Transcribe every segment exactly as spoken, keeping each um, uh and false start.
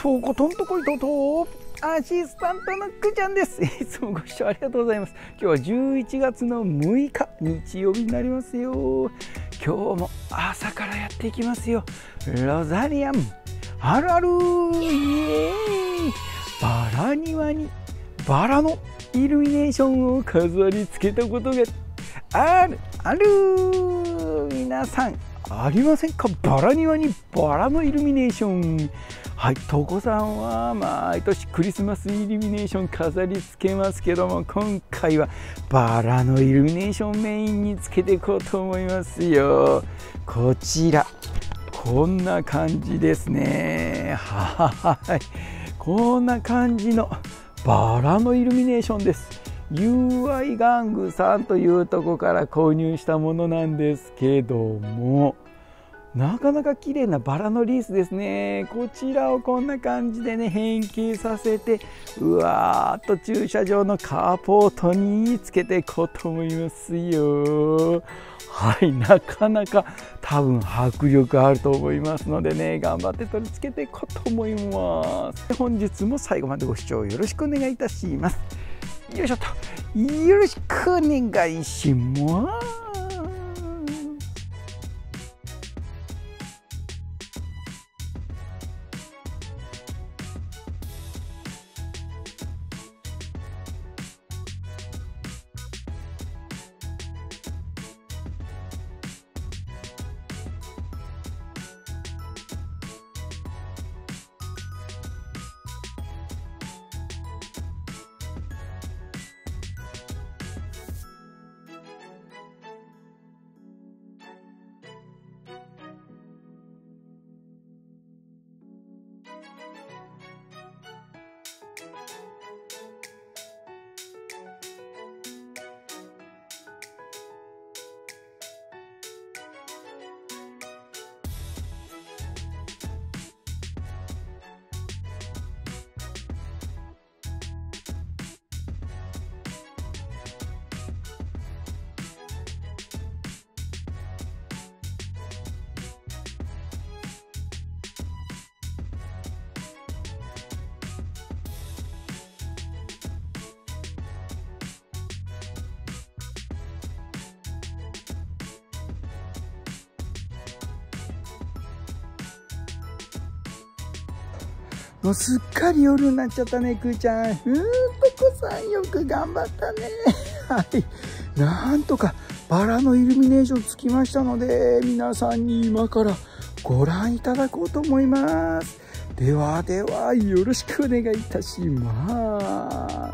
とことんとこいとうとアシスタントのくちゃんです。いつもご視聴ありがとうございます。今日はじゅういちがつのむいか日曜日になりますよ。今日も朝からやっていきますよ。ロザリアンあるあるイエーイ。バラ庭にバラのイルミネーションを飾り付けたことがあるある。皆さんありませんか？バラ庭にバラのイルミネーション。はい、とこさんは毎年クリスマスイルミネーション飾り付けますけども、今回はバラのイルミネーションメインにつけていこうと思いますよ。こちらこんな感じですね。はい、こんな感じのバラのイルミネーションです。ユーアイ 玩具さんというとこから購入したものなんですけども、なかなか綺麗なバラのリースですね。こちらをこんな感じでね変形させて、うわーっと駐車場のカーポートにつけていこうと思いますよ。はい、なかなか多分迫力あると思いますのでね、頑張って取り付けていこうと思います。本日も最後までご視聴よろしくお願いいたします。よいしょと、よろしくお願いします。もうすっかり夜になっちゃったね、くーちゃん。うーん、とこさんよく頑張ったね。はい。なんとかバラのイルミネーションつきましたので、皆さんに今からご覧いただこうと思います。ではでは、よろしくお願いいたします。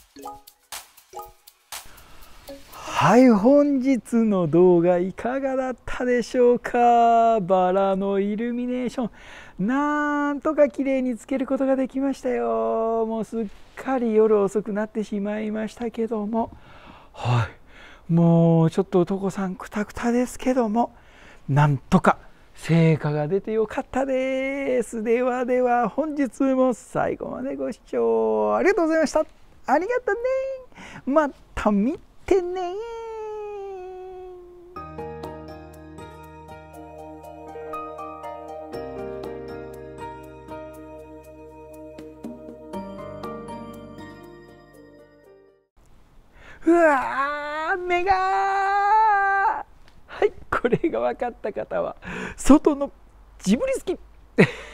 はい、本日の動画いかがだったでしょうか。バラのイルミネーション、なんとか綺麗につけることができましたよ。もうすっかり夜遅くなってしまいましたけども、はい、もうちょっと男さんくたくたですけども、なんとか成果が出てよかったです。ではでは、本日も最後までご視聴ありがとうございました。ありがとうね。また見てね。うわー、目がー、はい、これが分かった方は外のジブリ好き